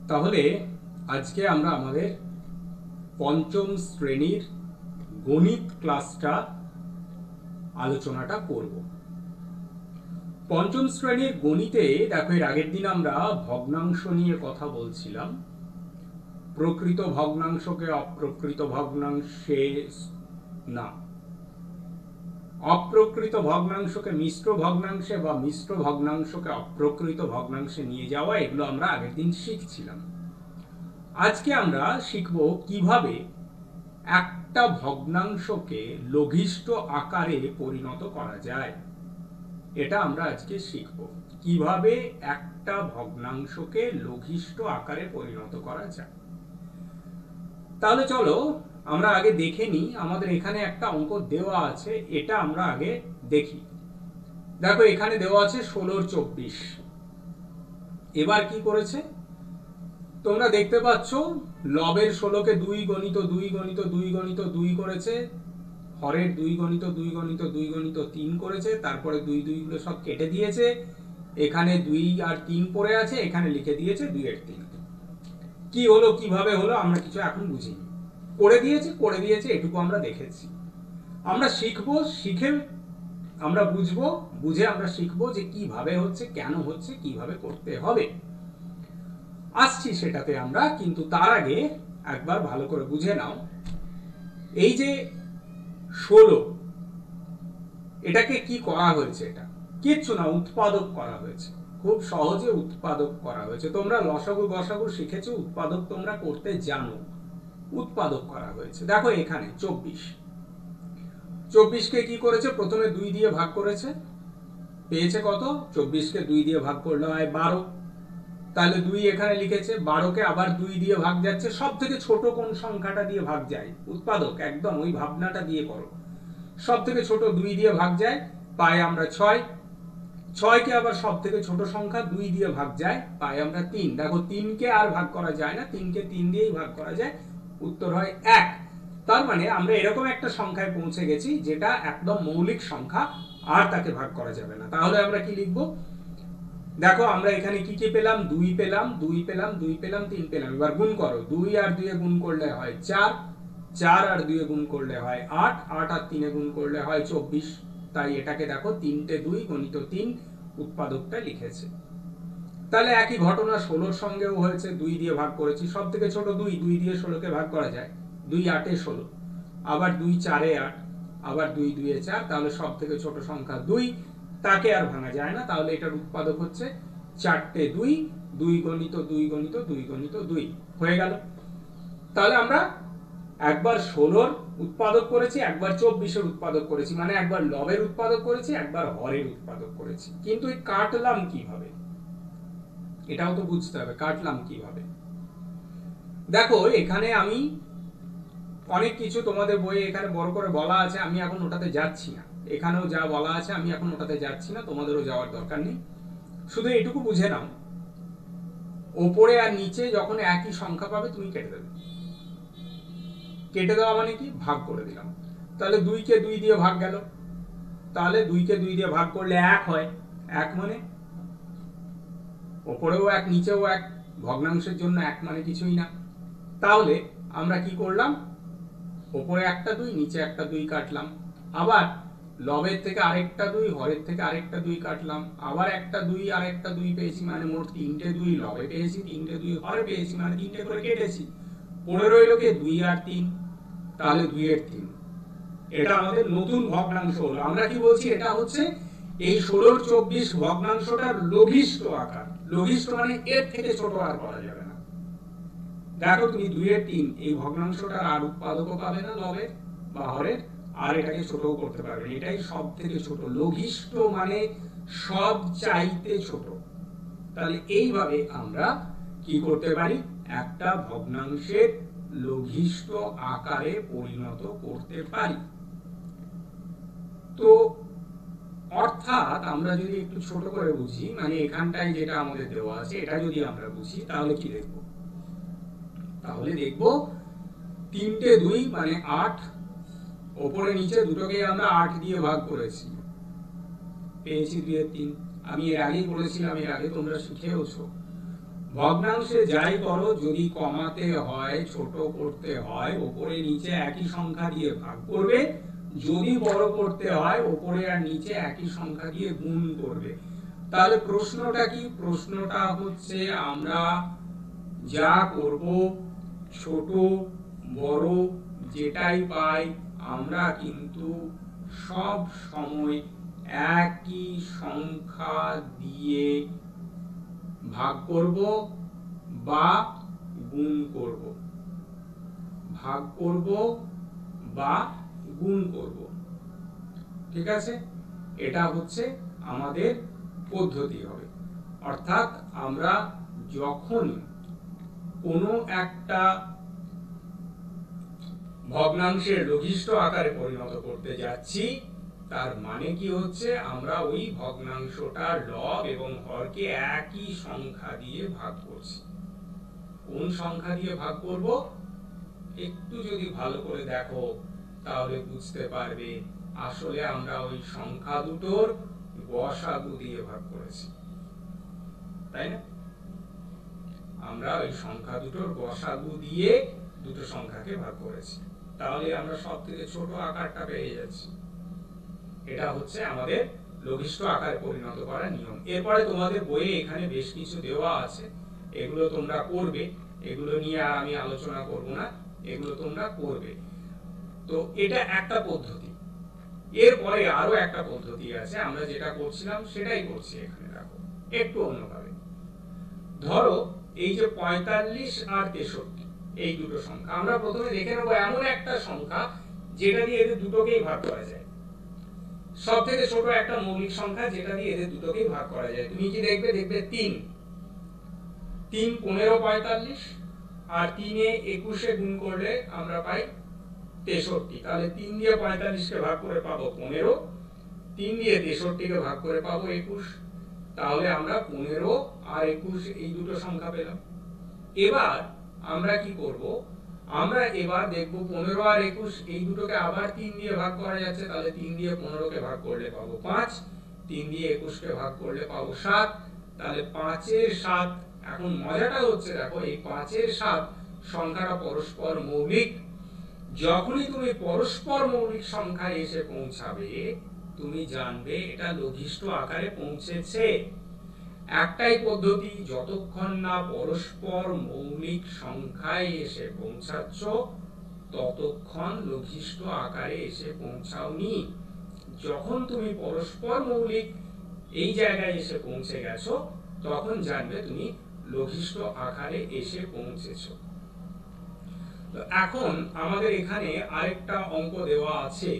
তাহলে আজকে আমরা আমাদের পঞ্চম শ্রেণীর গণিত ক্লাসটা আলোচনাটা করব। পঞ্চম শ্রেণীর গণিতে দেখো, এর আগের দিন আমরা ভগ্নাংশ নিয়ে কথা বলছিলাম। প্রকৃত ভগ্নাংশকে অপ্রকৃত ভগ্নাংশে না, অপ্রকৃত ভগ্নাংশকে মিশ্র ভগ্নাংশে বা মিশ্র ভগ্নাংশকে অপ্রকৃত ভগ্নাংশে নিয়ে যাওয়া, এগুলো আমরা আগের দিন শিখছিলাম। আজকে আমরা শিখব কিভাবে একটা ভগ্নাংশকে লঘিষ্ঠ আকারে পরিণত করা যায়। এটা আমরা আজকে শিখব, কিভাবে একটা ভগ্নাংশকে লঘিষ্ঠ আকারে পরিণত করা যায়। তাহলে চলো আমরা আগে দেখে নিই। আমাদের এখানে একটা অঙ্ক দেওয়া আছে, এটা আমরা আগে দেখি। দেখো, এখানে দেওয়া আছে 16/24। এবার কি করেছে তোমরা দেখতে পাচ্ছ, লবের 16কে 2 গণিত 2 গণিত 2 গণিত 2 করেছে, হরের 2 গণিত 2 গণিত 2 গণিত 3 করেছে, তারপরে 2 2 গুলো সব কেটে দিয়েছে, এখানে 2 আর 3 পড়ে আছে, এখানে লিখে দিয়েছে 2 এর 3। কি হলো, কিভাবে হলো আমরা কিছু এখন বুঝিনি। করে দিয়েছে এটুকু আমরা দেখেছি। আমরা শিখবো, শিখে আমরা বুঝবো, বুঝে আমরা শিখবো যে কিভাবে হচ্ছে, কেন হচ্ছে, কিভাবে করতে হবে। আসছি সেটাতে আমরা, কিন্তু তার আগে একবার ভালো করে বুঝে নাও। এই যে 16, এটাকে কি করা হয়েছে? এটা কিচ্ছু না, উৎপাদক করা হয়েছে। খুব সহজে উৎপাদক করা হয়েছে। তোমরা লসাগু গসাগু শিখেছো, উৎপাদক তোমরা করতে জানো। উৎপাদক করা হয়েছে। দেখো এখানে 24কে কি করেছে, প্রথমে 2 দিয়ে ভাগ করেছে, পেয়েছে কত? 24কে 2 দিয়ে ভাগ করলে হয় 12। তাহলে 2 এখানে লিখেছে, 12কে আবার 2 দিয়ে ভাগ যাচ্ছে। সব থেকে ছোট কোন সংখ্যাটা দিয়ে ভাগ যায়? উৎপাদক, একদম ওই ভাবনাটা দিয়ে করো। সব থেকে ছোট 2 দিয়ে ভাগ যায়, পাই আমরা 6। 6কে আবার সব থেকে ছোট সংখ্যা 2 দিয়ে ভাগ যায়, পাই আমরা 3। দেখো 3কে আর ভাগ করা যায় না, 3কে 3 দিয়েই ভাগ করা যায়, উত্তর হয় 1। তার মানে আমরা এরকম একটা সংখ্যায় পৌঁছে গেছি যেটা একদম মৌলিক সংখ্যা, আর তাকে ভাগ করা যাবে না। তাহলে আমরা কি লিখবো? দেখো আমরা এখানে কি কি পেলাম? 2 পেলাম, 2 পেলাম, 2 পেলাম, 3 পেলাম। এবার গুণ করো, 2 আর 2 এ গুণ করলে হয় 4, 4 আর 2 এ গুণ করলে হয় 8, 8 আর 3 এ গুণ করলে হয় 24। তাই এটাকে দেখো 3টে 2 গণিত 3 উৎপাদকটা লিখেছে। তাহলে একই ঘটনা 16 সঙ্গেও হয়েছে, 2 দিয়ে ভাগ করেছি। সব থেকে ছোট 2, 2 দিয়ে 16কে ভাগ করা যায়, 2 8 এ 16, আবার 2 4 এ 8, আবার 2 2 এ 4। তাহলে সব থেকে ছোট সংখ্যা 2, তাকে আর ভাঙা যায় না। তাহলে এটার উৎপাদক হচ্ছে 4টে 2, 2 গণিত 2 গণিত 2 গণিত 2 হয়ে গেল। তাহলে আমরা একবার 16-র উৎপাদক করেছি, একবার 24-এর উৎপাদক করেছি, মানে একবার লবের উৎপাদক করেছি, একবার হরের উৎপাদক করেছি। কিন্তু এই কাটলাম কিভাবে, এটাও তো বুঝতে হবে, কাটলাম কিভাবে। দেখো এখানে আমি অনেক কিছু তোমাদের বইয়ে এখানে বড় করে বলা আছে, আমি এখন ওটাতে যাচ্ছি না। এখানেও যা বলা আছে আমি এখন ওটাতে যাচ্ছি না, তোমাদেরও যাওয়ার দরকার নেই। শুধু এটুকু বুঝে নাও, ওপরে আর নিচে যখন একই সংখ্যা পাবে তুমি কেটে দেবে। কেটে দেওয়া মানে কি? ভাগ করে দিলাম। তাহলে 2কে 2 দিয়ে ভাগ গেল, তাহলে 2কে 2 দিয়ে ভাগ করলে 1 হয়। 1 মানে ওপরেও 1 নিচেও 1, ভগ্নাংশের জন্য 1 মানে কিছুই না। তাহলে আমরা কি করলাম? ওপরে একটা 2, নিচে একটা 2 কাটলাম। আবার লবের থেকে আরেকটা 2, হরের থেকে আরেকটা 2 কাটলাম। আবার একটা 2 আর একটা 2 পেয়েছি, মানে মোট 3টে 2 লবে পেয়েছি, 3টে 2 হরে পেয়েছি, মানে 3টে করে কেটেছি। পড়ে রইল কে? 2 আর 3। তাহলে 2 এর 3। এটা আমাদের নতুন ভগ্নাংশ হলো। আমরা কি বলছি? এটা হচ্ছে এই 16/24 ভগ্নাংশটার লঘিষ্ঠ আকার। লঘিষ্ঠ মানে এর থেকে ছোট আর করা যাবে না। দেখো তুমি 2 এর 3 এই ভগ্নাংশটার আর উৎপাদকও পাবে না লবের বা হরের, আর এটাকে ছোটও করতে পারবে না। এটাই সব থেকে ছোট। লঘিষ্ঠ মানে সব চাইতে ছোট। তাহলে এইভাবে আমরা কি করতে পারি? একটা ভগ্নাংশের লঘিষ্ঠ আকারে পরিণত করতে পারি। তো অর্থাৎ আমরা যদি একটু ছোট করে বুঝি, মানে এখানটায় যেটা আমাদের দেওয়া আছে এটা যদি আমরা বুঝি, তাহলে কি দেখব? তাহলে দেখব 3টে 2 মানে 8, ওপরে নিচে দুটোকে আমরা 8 দিয়ে ভাগ করেছি, পেয়েছি 2 এর 3। আমি এর আগেই বলেছিলাম, এর আগে তোমরা শিখেওছো। ভগ্নাংশে যাই করো, যদি কমাতে হয়, ছোট করতে হয়, ওপরে নিচে একই সংখ্যা দিয়ে ভাগ করবে, যদি বড় করতে হয় ওপরে আর নিচে একই সংখ্যা দিয়ে গুণ করবে। তাহলে প্রশ্নটা কি? প্রশ্নটা হচ্ছে আমরা যা করব, ছোট বড় যেটাই পাই, আমরা কিন্তু সব সময় একই সংখ্যা দিয়ে ভাগ করব বা গুণ করব, ভাগ করব বা গুণ করব। ঠিক আছে, এটা হচ্ছে আমাদের পদ্ধতি হবে। অর্থাৎ আমরা যখন কোনো একটা ভগ্নাংশের লঘিষ্ঠ আকারে পরিণত করতে যাচ্ছি, তার মানে কি হচ্ছে আমরা ওই ভগ্নাংশটার লব এবং হরকে একই সংখ্যা দিয়ে ভাগ করছি। কোন সংখ্যা দিয়ে ভাগ করব? একটু যদি ভালো করে দেখো তাহলে বুঝতে পারবে আসলে আমরা ওই সংখ্যা দুটোর গসাগু দিয়ে ভাগ করেছি, তাই না? আমরা ওই সংখ্যা দুটোর গসাগু দিয়ে দুটো সংখ্যাকে ভাগ করেছি, তাহলে আমরা সব থেকে ছোট আকারটা পেয়ে যাচ্ছি। এটা হচ্ছে আমাদের লঘিষ্ঠ আকারে পরিণত করার নিয়ম। এরপরে তোমাদের বইয়ে এখানে বেশ কিছু দেওয়া আছে, এগুলো তোমরা করবে, এগুলো নিয়ে আর আমি আলোচনা করব না, এগুলো তোমরা করবে। তো এটা একটা পদ্ধতি। এরপরে আরো একটা পদ্ধতি আছে, আমরা যেটা করছিলাম সেটাই করছি এখানে, দেখো একটু অন্যভাবে। ধরো এই যে 45 আর 63 এই দুটো সংখ্যা, আমরা প্রথমে দেখে নেব এমন একটা সংখ্যা যেটা দিয়ে এদের দুটোকেই ভাগ করা যায়, সব থেকে ছোট একটা মৌলিক সংখ্যা যেটা দিয়ে এদের দুটোকেই ভাগ করা যায়। তুমি কি দেখবে? দেখবে 3 3 15 45 আর 3 এ 21 এ গুণ করলে আমরা পাই 63। তাহলে 3 দিয়ে 45 কে ভাগ করে পাবো 15, 3 দিয়ে 63 কে ভাগ করে পাবো 21। তাহলে আমরা 15 আর 21 এই দুটো সংখ্যা পেলাম। এবার আমরা কি করব? আমরা এবার দেখব 15 আর 21 এই দুটোকে আবার 3 দিয়ে ভাগ করা যাচ্ছে, তাহলে 3 দিয়ে 15 কে ভাগ করলে পাবো 5, 3 দিয়ে 21 কে ভাগ করলে পাবো 7, তাহলে 5 এর 7। এখন মজাটা হচ্ছে দেখো এই 5 এর 7 সংখ্যাটা পরস্পর মৌলিক। যখনই তুমি পরস্পর মৌলিক সংখ্যায় এসে পৌঁছাবে, তুমি জানবে এটা লঘিষ্ঠ আকারে পৌঁছেছে। একটাই পদ্ধতি, যতক্ষণ না পরস্পর মৌলিক সংখ্যায় এসে পৌঁছাচ্ছ ততক্ষণ লঘিষ্ঠ আকারে এসে পৌঁছাওনি। যখন তুমি পরস্পর মৌলিক এই জায়গায় এসে পৌঁছে গেছো তখন জানবে তুমি লঘিষ্ঠ আকারে এসে পৌঁছেছো। তো এখন আমাদের এখানে আরেকটা অঙ্ক দেওয়া আছে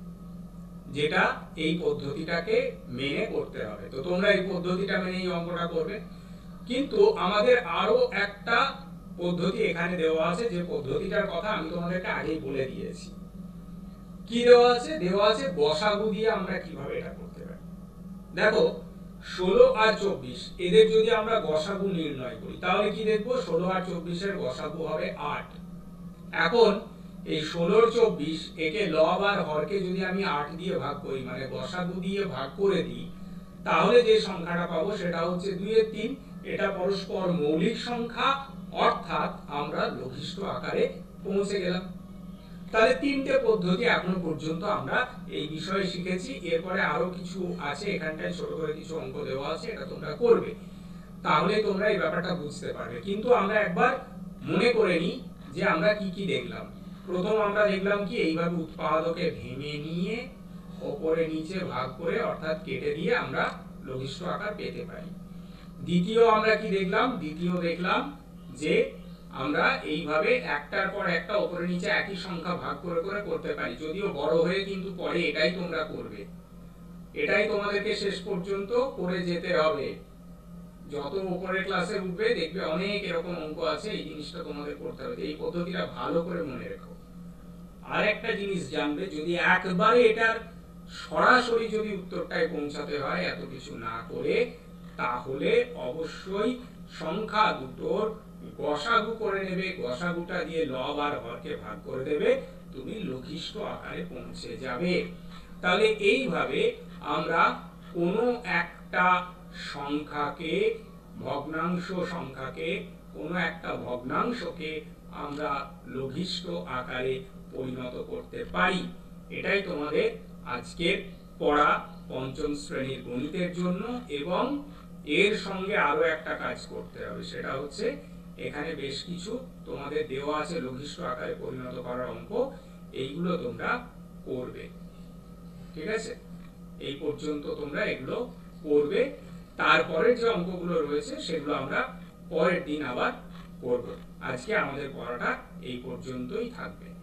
যেটা এই পদ্ধতিটাকে মেনে করতে হবে। তো তোমরা এই পদ্ধতিটা মেনে এই অঙ্কটা করবে, কিন্তু আমাদের আরো একটা পদ্ধতি এখানে দেওয়া আছে, যে পদ্ধতিটার কথা আমি তোমাদেরকে আগেই বলে দিয়েছি। কি দেওয়া আছে? দেওয়া আছে গসাগু দিয়ে আমরা কিভাবে এটা করতে পারি। দেখো 16 আর 24 এদের যদি আমরা গসাগু নির্ণয় করি তাহলে কি দেখবো? 16 আর 24 এর গসাগু হবে 8। এখন এই 16 24 একে লব আর হরকে যদি আমি 8 দিয়ে ভাগ করি, মানে গসাগু দিয়ে ভাগ করে দিই, তাহলে যে সংখ্যাটা পাবো সেটা হচ্ছে 2 এর 3। এটা পরস্পর মৌলিক সংখ্যা, অর্থাৎ আমরা লঘিষ্ঠ আকারে পৌঁছে গেলাম। তাহলে তিনটে পদ্ধতি এখনো পর্যন্ত আমরা এই বিষয়ে শিখেছি। এরপরে আরো কিছু আছে, এখানটায় ছোট করে কিছু অঙ্ক দেওয়া আছে, এটা তোমরা করবে, তাহলে তোমরা এই ব্যাপারটা বুঝতে পারবে। কিন্তু আমরা একবার মনে করে নিই যে আমরা কি কি দেখলাম। প্রথম আমরা দেখলাম কি এইভাবে উৎপাদকে ভেঙে নিয়ে ওপরে নিচে ভাগ করে অর্থাৎ কেটে দিয়ে আমরা লঘিষ্ঠ আকার পেতে পারি। দ্বিতীয় আমরা কি দেখলাম? দ্বিতীয় দেখলাম যে আমরা এইভাবে একটার পর একটা ওপরে নিচে একই সংখ্যা ভাগ করে করে করতে পারি, যদিও বড় হয়ে কিন্তু পরে এটাই তোমরা করবে, এটাই তোমাদেরকে শেষ পর্যন্ত করে যেতে হবে। যত উপরের ক্লাসে উঠবে দেখবে অনেক এরকম অঙ্ক আছে, এই জিনিসটা তোমাদের করতে হবে। এই পদ্ধতিটা ভালো করে মনে রেখো। আর একটা জিনিস জানবে, যদি একবারে এটার সরাসরি যদি উত্তরটায় পৌঁছাতে হয় এত কিছু না করে, তাহলে অবশ্যই সংখ্যা দুটোর গসাগু করে নেবে, গসাগুটা দিয়ে লব আর হরকে ভাগ করে দেবে, তুমি লঘিষ্ঠ আকারে পৌঁছে যাবে। তাহলে এইভাবে আমরা কোনো একটা সংখ্যাকে ভগ্নাংশ সংখ্যাকে, কোনো একটা ভগ্নাংশকে আমরা লঘিষ্ঠ আকারে পরিণত করতে পারি। এটাই তোমাদের আজকের পড়া পঞ্চম শ্রেণীর গণিতের জন্য। এবং এর সঙ্গে আরো একটা কাজ করতে হবে, সেটা হচ্ছে এখানে বেশ কিছু তোমাদের দেওয়া আছে লঘিষ্ঠ আকারে পরিণত করার অঙ্ক, এইগুলো তোমরা করবে। ঠিক আছে, এই পর্যন্ত তোমরা এগুলো করবে। তারপরে যে অঙ্কগুলো রয়েছে সেগুলো আমরা পরের দিন আবার করব। আজকে আমাদের পড়াটা এই পর্যন্তই থাকবে।